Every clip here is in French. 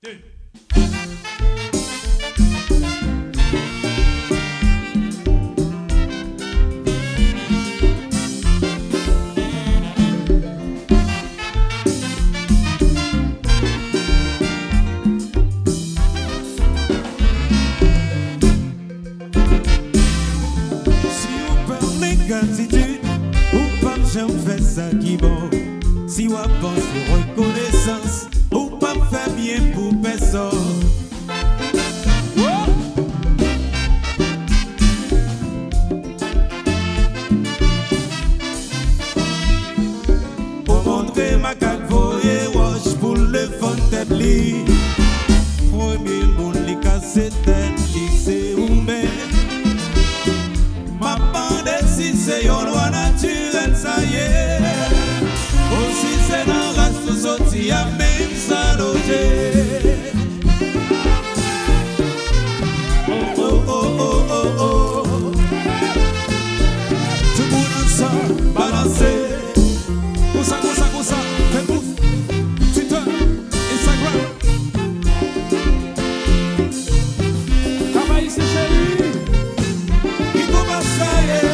J'en fais ça qui bon. Si on pense reconnaissance, ou pas faire bien pour personne. Pour montrer ma calvoye, wash pour le fond tête li. Premier monde li casse tête li c'est ouvert. Ma bande si c'est yon loi naturelle ça y est. Aussi c'est dans la sous-sortie à même ça loger. Oh oh oh oh oh oh. Tout le monde ensemble balancer. Comme ça, comme ça, comme ça. Fais pouce. Twitter, Instagram. Travaille c'est chéri. Il commence ça y est.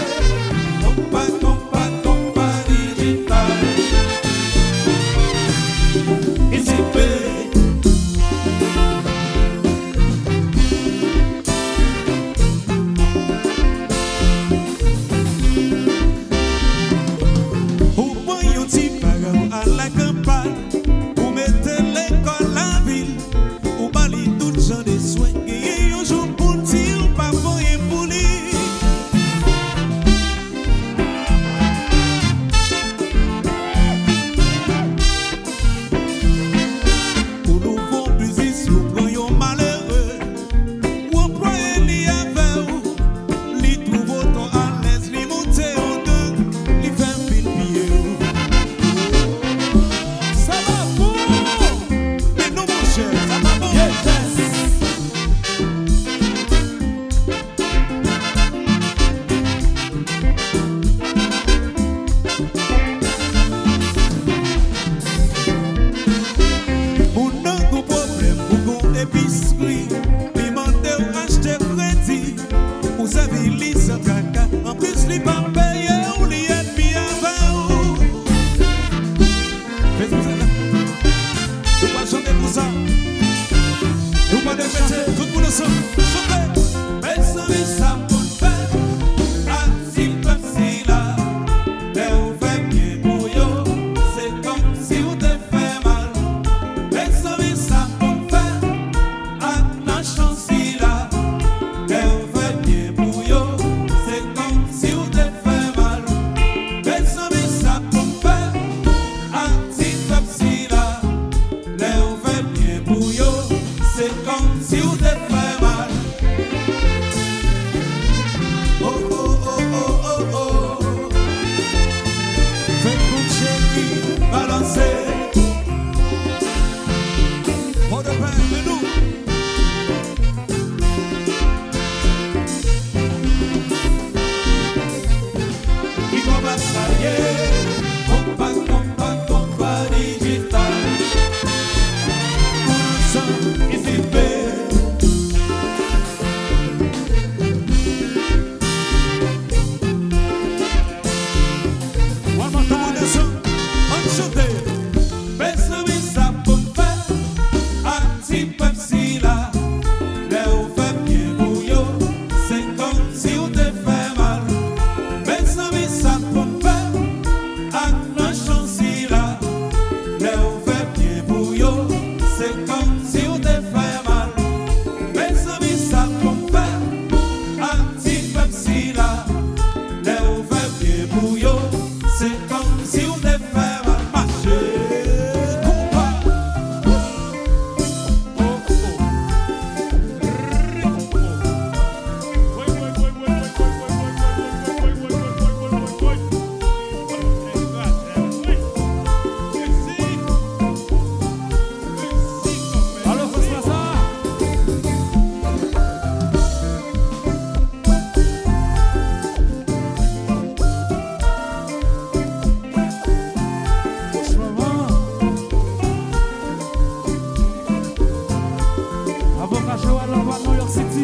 Boca Joal, l'envoi New York City.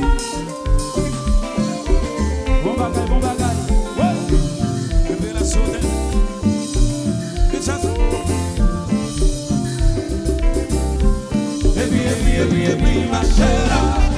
Bon bagaille, bon bagaille. Révélation d'elle. Et puis, ma chère.